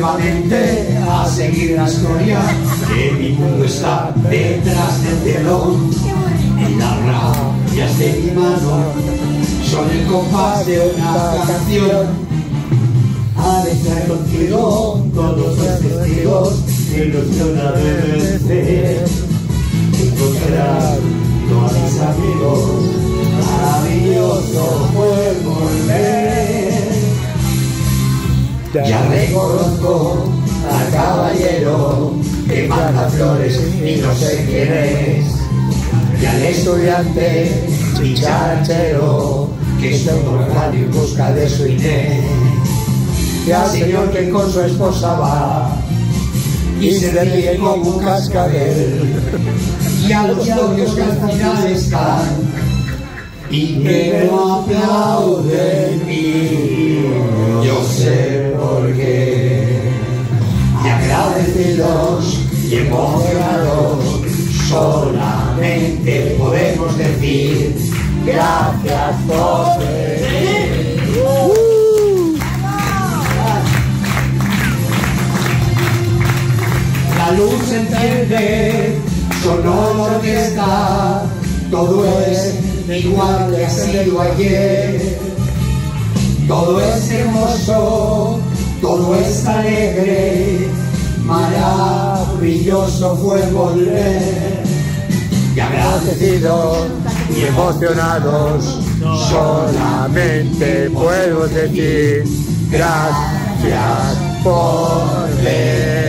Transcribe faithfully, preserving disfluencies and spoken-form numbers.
nuevamente a seguir la historia, que mi mundo está detrás del telón, y las rayas de mi mano son el compás de una canción. Al estar contigo, todos los testigos que ilusiona de vencer, encontrar a mis amigos, maravilloso fue volver. Ya reconozco al caballero que manda flores y no sé quién es, y al estudiante chicharachero que está en radio en busca de su Inés, y al señor que con su esposa va y se ríe como un cascabel, y a los novios que al final están y que no aplauden, y yo sé por qué. Y agradecidos y emocionados solamente podemos decir gracias por venir. La luz se enciende, sonó la orquesta, todo es igual que ha sido ayer, todo es hermoso, todo es alegre, maravilloso fue volver. Y agradecidos y emocionados solamente puedo decir gracias por ver.